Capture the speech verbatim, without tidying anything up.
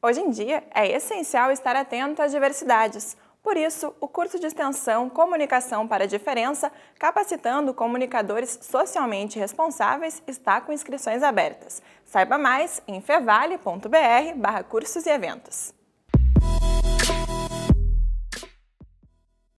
Hoje em dia, é essencial estar atento às diversidades. Por isso, o curso de extensão Comunicação para a Diferença, capacitando comunicadores socialmente responsáveis, está com inscrições abertas. Saiba mais em fevale ponto br barra cursos e eventos.